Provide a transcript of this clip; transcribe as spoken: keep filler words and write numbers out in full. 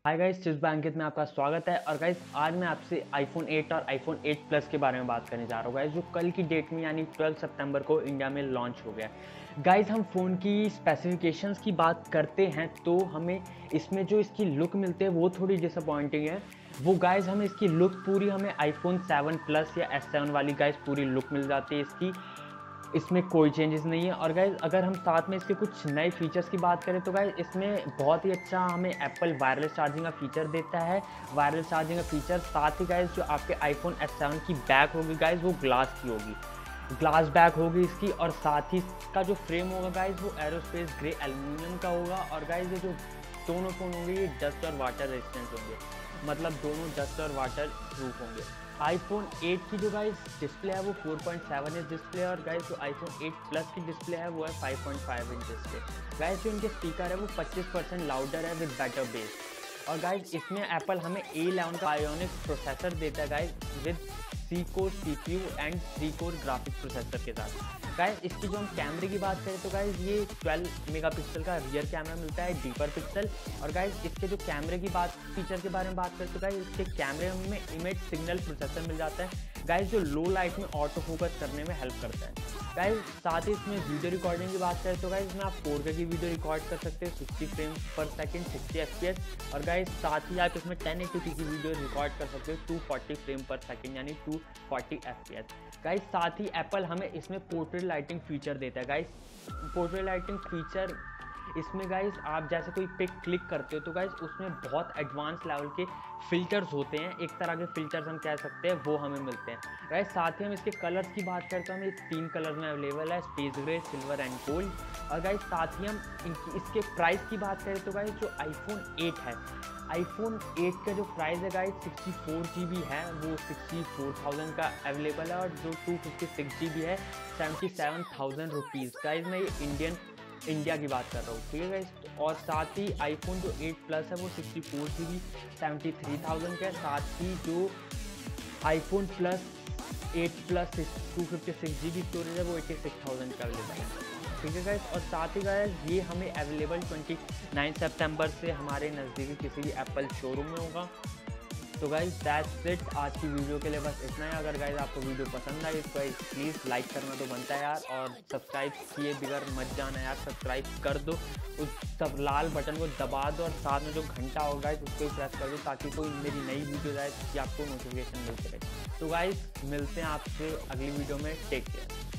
Hi guys, चिस बैंकित में आपका स्वागत है। और गाइस आज मैं आपसे आईफोन एट और आईफोन एट प्लस के बारे में बात करने जा रहा हूँ गाइस, जो कल की डेट में यानी ट्वेल्व सितंबर को इंडिया में लॉन्च हो गया है। गाइस हम फ़ोन की स्पेसिफिकेशंस की बात करते हैं तो हमें इसमें जो इसकी लुक मिलती है वो थोड़ी डिसअपॉइंटिंग है। वो गाइस हमें इसकी लुक पूरी हमें आईफोन सेवन प्लस या एस सेवन वाली गाइस पूरी लुक मिल जाती है इसकी। इसमें कोई चेंजेस नहीं है। और गाइस अगर हम साथ में इसके कुछ नए फीचर्स की बात करें तो गाइस इसमें बहुत ही अच्छा हमें एप्पल वायरलेस चार्जिंग का फीचर देता है। वायरलेस चार्जिंग का फीचर साथ ही गाइस जो आपके आईफोन एस सेवन की बैक होगी गाइस वो ग्लास की होगी, ग्लास बैक होगी इसकी। और साथ ही इसका जो फ्रेम होगा गाइस वो एरोस्पेस ग्रे एल्यूमिनियम का होगा। और गाइस ये जो दोनों फ़ोन होंगे ये डस्ट और वाटर रेजिस्टेंस होंगे, मतलब दोनों डस्ट और वाटर प्रूफ होंगे। आईफोन एट की जो गाइस डिस्प्ले है वो four point seven inch display है। और गाइस जो आईफोन एट प्लस की डिस्प्ले है वो है five point five inch display. Guys जो इनके स्पीकर है वो पच्चीस परसेंट लाउडर है विद बेटर बेस। और गाइस इसमें एप्पल हमें ए इलेवन का आयोनिक प्रोसेसर देता है गाइस विद सी core CPU and three core graphic processor के साथ। गाइस इसकी जो हम कैमरे की बात करें तो गाइस ये ट्वेल्व मेगापिक्सल का रियर कैमरा मिलता है, डीपर पिक्सल। और गाइस इसके जो कैमरे की बात फीचर के बारे में बात करें तो गाइस इसके कैमरे में इमेज सिग्नल प्रोसेसर मिल जाता है गाइस, जो लो लाइट में ऑटो फोकस करने में हेल्प करता है। गाइस साथ ही इसमें वीडियो रिकॉर्डिंग की बात करें तो गाइस इसमें आप फोर के की वीडियो रिकॉर्ड कर सकते हैं sixty frame per second, sixty FPS. और गाइस साथ ही आप इसमें टेन एटी पी की वीडियो रिकॉर्ड कर सकते हो two forty frame per second यानी टू फोर्टी एफपीएस। गाइस साथ ही एप्पल हमें इसमें पोर्ट्रेट लाइटिंग फीचर देता है। गाइस पोर्ट्रेट लाइटिंग फीचर इसमें गाइस आप जैसे कोई पिक क्लिक करते हो तो गाइस उसमें बहुत एडवांस लेवल के फिल्टर्स होते हैं, एक तरह के फिल्टर्स हम कह सकते हैं, वो हमें मिलते हैं। गाइस साथ ही हम इसके कलर्स की बात करते हैं, हमें तीन कलर्स में अवेलेबल है, space grey, silver and gold. और गाइस साथ ही हम इसके प्राइस की बात करें तो गाइस जो आईफोन एट है, आईफोन एट का जो प्राइस है गाइस सिक्सटी फोर जी बी है वो सिक्सटी फोर थाउजेंड का अवेलेबल है। और जो टू फिफ्टी सिक्स जी बी है seventy seven thousand rupees. Guys मैं ये इंडियन इंडिया की बात कर रहा हूँ, ठीक है गाइस। और साथ ही आईफोन जो एट प्लस है वो सिक्सटी फोर जी बी सेवेंटी थ्री थाउजेंड का है। साथ ही जो iPhone plus eight plus two fifty six जी बी स्टोरेज है वो एटी सिक्स थाउजेंड का अवेलेबल है, ठीक है गाइस। और साथ ही गाइस ये हमें अवेलेबल ट्वेंटी नाइन सितंबर से हमारे नज़दीकी किसी भी एप्पल शोरूम में होगा। तो गाइस दैट्स इट, आज की वीडियो के लिए बस इतना है। अगर गाइस आपको वीडियो पसंद आई तो गाइस प्लीज़ लाइक करना तो बनता है यार, और सब्सक्राइब किए बगैर मत जाना यार, सब्सक्राइब कर दो, उस सब लाल बटन को दबा दो और साथ में जो घंटा होगा गाइस उसको भी प्रेस कर दो ताकि कोई मेरी नई वीडियो जाए कि आपको नोटिफिकेशन मिलते रहे। तो गाइस मिलते हैं आपसे अगली वीडियो में, टेक केयर।